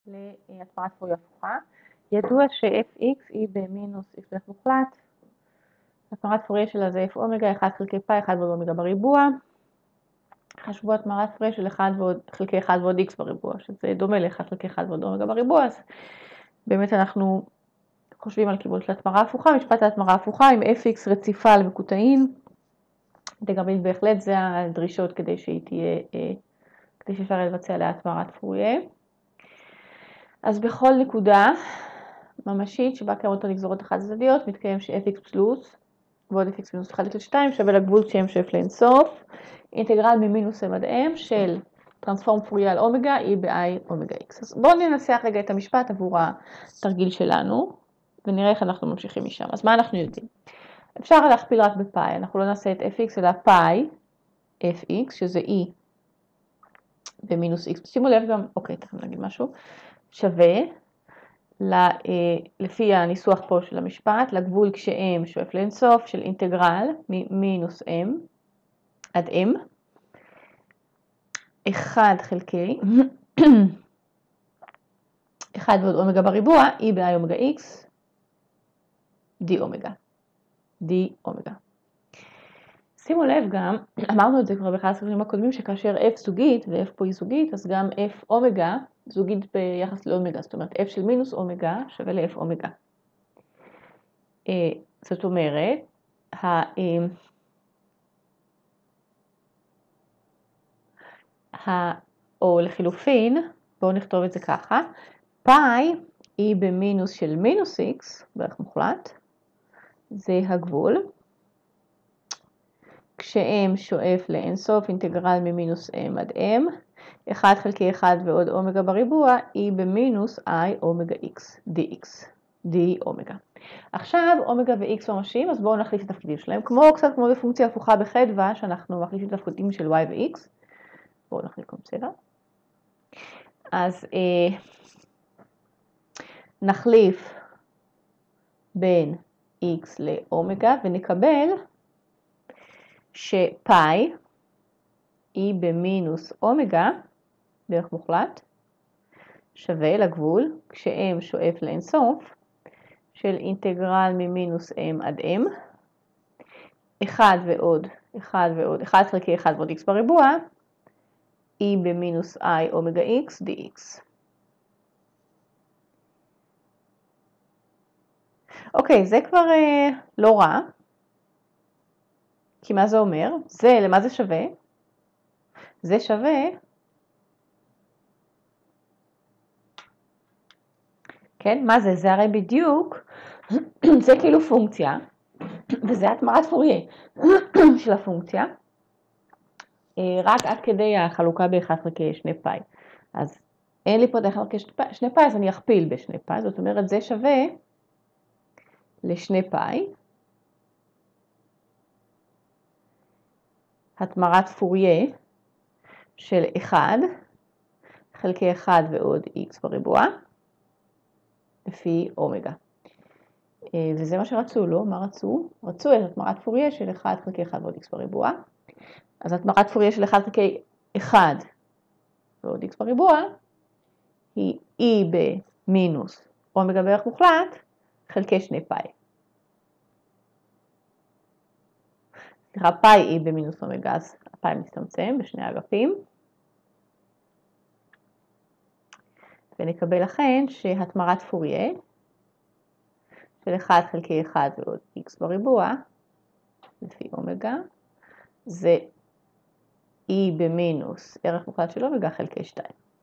להטמעת פוריה הפוכה. ידוע ש-fx היא במינוס x בערך מוחלט. הטמעת פוריה שלה זה f אומגה 1 חלקי פאי 1 ועוד אומגה בריבוע. חשבו הטמעת פוריה של 1 חלקי 1 ועוד x בריבוע, שזה דומה ל-1 חלקי 1 ועוד אומגה בריבוע, אז באמת אנחנו חושבים על כיוון של הטמעה הפוכה. משפט ההטמעה הפוכה עם fx רציפה על מקוטעין. אינטגרבילית בהחלט זה הדרישות כדי שהיא תהיה, כדי שאפשר לבצע עליה הטמעת פוריה. אז בכל נקודה ממשית שבה קיימות הנגזרות החד-צדדיות, מתקיים ש-fx פלוס ועוד fx מינוס 1 ל-2 שווה לגבול שם שואף לאינסוף. אינטגרל ממינוס m עד m של טרנספורם פוריה על אומגה היא ב-i אומגה x. אז בואו ננסח רגע את המשפט עבור התרגיל שלנו, ונראה איך אנחנו ממשיכים משם. אז מה אנחנו יודעים? אפשר להכפיל רק בפאי, אנחנו לא נעשה את fx אלא פאי fx, שזה e במינוס x. שימו לב גם, אוקיי, תכף נגיד משהו. שווה, לפי הניסוח פה של המשפט, לגבול כש-m שואף לאינסוף של אינטגרל ממינוס m עד m, 1 חלקי 1 ועוד אומגה בריבוע, e ב-i אומגה x, d אומגה. d אומגה. שימו לב גם, אמרנו את זה כבר באחד הסרטונים הקודמים, שכאשר f זוגית, ו-f פה היא זוגית, אז גם f אומגה זוגית ביחס לאומגה, זאת אומרת f של מינוס אומגה שווה ל-f אומגה. זאת אומרת, או לחילופין, בואו נכתוב את זה ככה, פאי היא במינוס של מינוס x, בערך מוחלט, זה הגבול, כש-m שואף לאינסוף אינטגרל ממינוס m עד m, 1 חלקי 1 ועוד אומגה בריבוע, היא במינוס i אומגה x, dx, d אומגה. עכשיו אומגה ו-x ממשיים, אז בואו נחליף את התפקידים שלהם, קצת כמו בפונקציה הפוכה בחדווה, שאנחנו מחליפים את התפקידים של y ו-x. בואו נחליף כמו צבע. אז נחליף בין x לאומגה ונקבל שפאי היא במינוס אומגה, בערך מוחלט, שווה לגבול, כש-m שואף לאינסוף, של אינטגרל ממינוס m עד m, 1 ועוד 1 חלקי 1 ועוד x בריבוע, היא במינוס i אומגה x dx. אוקיי, זה כבר לא רע. כי מה זה אומר? למה זה שווה? זה שווה, כן, מה זה? זה הרי בדיוק, זה כאילו פונקציה, וזה הטמעת פוריה של הפונקציה, רק עד כדי החלוקה ב-1 חלקי 2 פאי. אז אין לי פה את 1 חלקי 2 פאי, אז אני אכפיל ב-2 פאי, זאת אומרת זה שווה ל-2 פאי, הטמעת פוריה של 1 חלקי 1 ועוד x בריבוע, לפי אומגה. וזה מה שרצו, לא? מה רצו? רצו את הטמעת פוריה של 1 חלקי 1 ועוד x בריבוע. אז הטמעת פוריה של 1 חלקי 1 ועוד x בריבוע היא e במינוס אומגה בערך מוחלט חלקי 2 פאי. סליחה, פאי היא במינוס אומגה, אז הפאי מצטמצם בשני אגפים. ונקבל לכן שהטמעת פוריה של 1 חלקי 1 ועוד x בריבוע, לפי אומגה, זה e במינוס ערך מוחלט של אומגה חלקי 2.